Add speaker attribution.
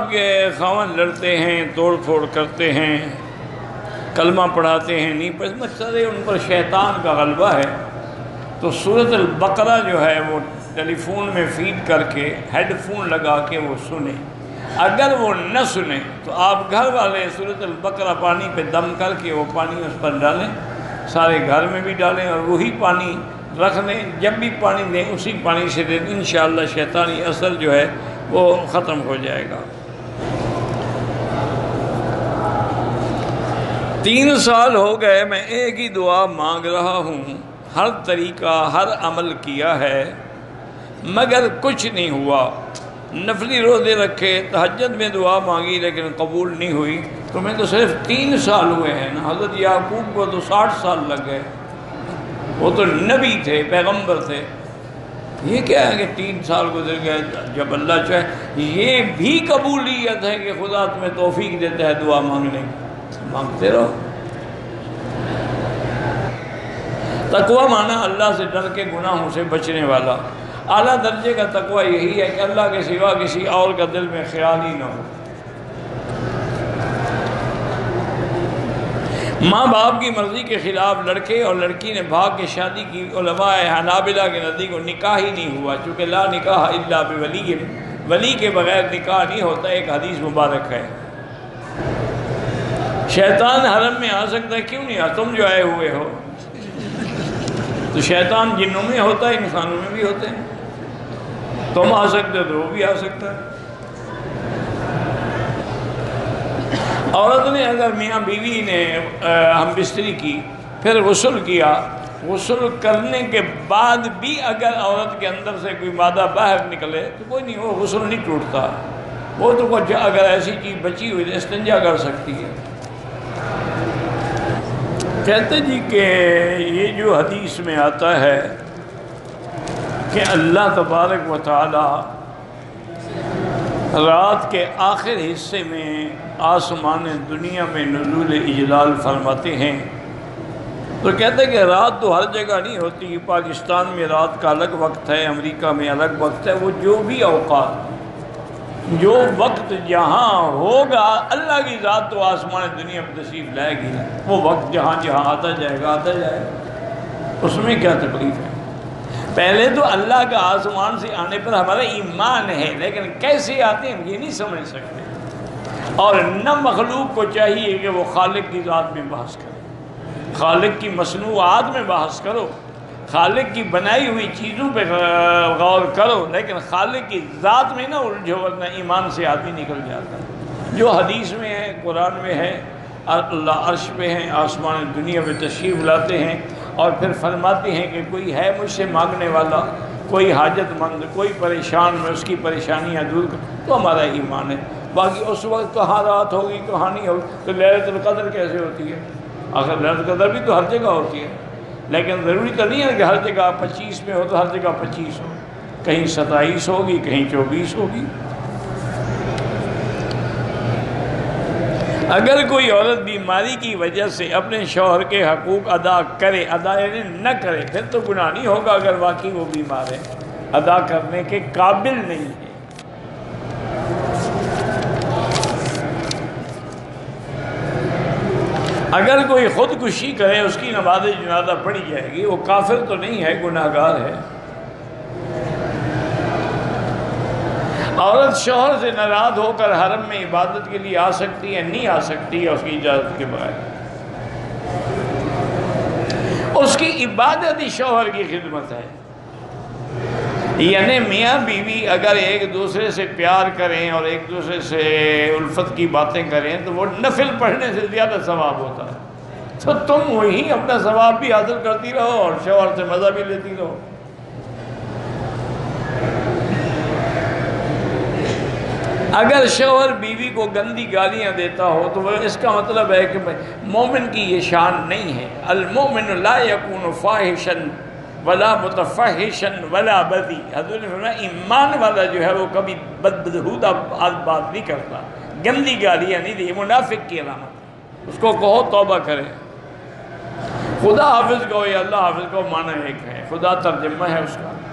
Speaker 1: آپ کے خاوند لڑتے ہیں، توڑ پھوڑ کرتے ہیں، کلمہ پڑھاتے ہیں، نہیں پر مقصد ہے ان پر شیطان کا غلبہ ہے، تو سورۃ البقرہ جو ہے وہ ٹیلی فون میں فیڈ کر کے ہیڈ فون لگا کے وہ سنیں۔ اگر وہ نہ سنیں تو آپ گھر والے سورۃ البقرہ پانی پہ دم کر کے وہ پانی اس پر ڈالیں، سارے گھر میں بھی ڈالیں اور وہی پانی رکھ دیں، جب بھی پانی دیں اسی پانی سے دیں، انشاءاللہ شیطانی اثر جو ہے وہ ختم ہو جائے گا۔ 3 سال ہو گئے میں ایک ہی دعا مانگ رہا ہوں، ہر طریقہ ہر عمل کیا ہے مگر کچھ نہیں ہوا، نفلی روزے رکھے، تہجد میں دعا مانگی لیکن قبول نہیں ہوئی، تو میں تو صرف 3 سال ہوئے ہیں نا، حضرت یعقوب کو تو 60 سال لگ گئے، وہ تو نبی تھے، پیغمبر تھے، یہ کیا ہے کہ 3 سال گزر گئے؟ جب اللہ چاہے یہ بھی قبولیت ہے کہ خدا تمہیں توفیق دیتا ہے دعا مانگنے کی، مانگتے رہو۔ تقوی مانا اللہ سے ڈر کے گناہوں سے بچنے والا، اعلیٰ درجے کا تقوی یہی ہے کہ اللہ کے سوا کسی اور کا دل میں خیال ہی نہ ہو۔ ماں باپ کی مرضی کے خلاف لڑکے اور لڑکی نے بھاگ کے شادی کی، علماء حنابلہ کے نزدیک وہ نکاح ہی نہیں ہوا، چونکہ لا نکاح الا بولی، ولی کے بغیر نکاح نہیں ہوتا، ایک حدیث مبارک ہے۔ شیطان حرم میں آ سکتا ہے، کیوں نہیں آ؟ تم جو آئے ہوئے ہو، تو شیطان جنوں میں ہوتا ہے، انسانوں میں بھی ہوتے ہیں، تم آ سکتے ہو تو وہ بھی آ سکتا ہے۔ عورت نے اگر میاں بیوی نے ہم بستری کی، پھر غسل کیا، غسل کرنے کے بعد بھی اگر عورت کے اندر سے کوئی مادہ باہر نکلے تو کوئی نہیں، وہ غسل نہیں ٹوٹتا، وہ تو کچھ اگر ایسی چیز بچی ہوئی استنجا کر سکتی ہے۔ کہتے جی کہ یہ جو حدیث میں آتا ہے کہ اللہ تبارک و تعالی رات کے آخر حصے میں آسمان دنیا میں نزول اجلال فرماتے ہیں، تو کہتے ہیں کہ رات تو ہر جگہ نہیں ہوتی، پاکستان میں رات کا الگ وقت ہے، امریکہ میں الگ وقت ہے، وہ جو بھی اوقات، جو وقت جہاں ہوگا اللہ کی ذات تو آسمان دنیا میں تشریف لائے گی، وہ وقت جہاں جہاں آتا جائے گا آتا جائے گا، اس میں کیا تکلیف ہے؟ پہلے تو اللہ کا آسمان سے آنے پر ہمارا ایمان ہے، لیکن کیسے آتے ہیں ہم یہ نہیں سمجھ سکتے، اور نہ مخلوق کو چاہیے کہ وہ خالق کی ذات میں بحث کرے، خالق کی مصنوعات میں بحث کرو، خالق کی بنائی ہوئی چیزوں پہ غور کرو، لیکن خالق کی ذات میں نہ الجھو ورنہ ایمان سے آدمی نکل جاتا ہے۔ جو حدیث میں ہے، قرآن میں ہے، اللہ عرش پہ ہیں، آسمان دنیا میں تشریف لاتے ہیں اور پھر فرماتے ہیں کہ کوئی ہے مجھ سے مانگنے والا، کوئی حاجت مند، کوئی پریشان، میں اس کی پریشانیاں دور کروں، تو ہمارا ایمان ہے۔ باقی اس وقت کہاں رات ہوگی کہاں نہیں ہوگی، تو لیلۃ القدر کیسے ہوتی ہے؟ آخر لیلۃ القدر بھی تو ہر جگہ ہوتی ہے، لیکن ضروری تو نہیں ہے کہ ہر جگہ 25 میں ہو تو ہر جگہ 25 ہو، کہیں 27 ہوگی کہیں 24 ہوگی۔ اگر کوئی عورت بیماری کی وجہ سے اپنے شوہر کے حقوق ادا کرے، ادا یعنی نہ کرے، پھر تو گناہ نہیں ہوگا اگر واقعی وہ بیمار ہے، ادا کرنے کے قابل نہیں ہے۔ اگر کوئی خودکشی کرے، اس کی نماز جنازہ پڑھی جائے گی، وہ کافر تو نہیں ہے، گناہ گار ہے۔ عورت شوہر سے ناراض ہو کر حرم میں عبادت کے لیے آ سکتی ہے، نہیں آ سکتی ہے اس کی اجازت کے بغیر، اس کی عبادت ہی شوہر کی خدمت ہے۔ یعنی میاں بیوی اگر ایک دوسرے سے پیار کریں اور ایک دوسرے سے الفت کی باتیں کریں تو وہ نفل پڑھنے سے زیادہ ثواب ہوتا ہے، تو تم وہی اپنا ثواب بھی حاصل کرتی رہو اور شوہر سے مزہ بھی لیتی رہو۔ اگر شوہر بیوی کو گندی گالیاں دیتا ہو تو وہ اس کا مطلب ہے کہ مومن کی یہ شان نہیں ہے۔ المومن لا یکون فاحشا ولا متفحشا ولا بذی، حضور نے فرمایا ایمان والا جو ہے وہ کبھی بدبہودہ بات نہیں کرتا، گندی گالیاں نہیں دی، منافق کی علامت، اس کو کہو توبہ کرے۔ خدا حافظ کہو یا اللہ حافظ کہو، معنی ایک ہے، خدا ترجمہ ہے اس کا۔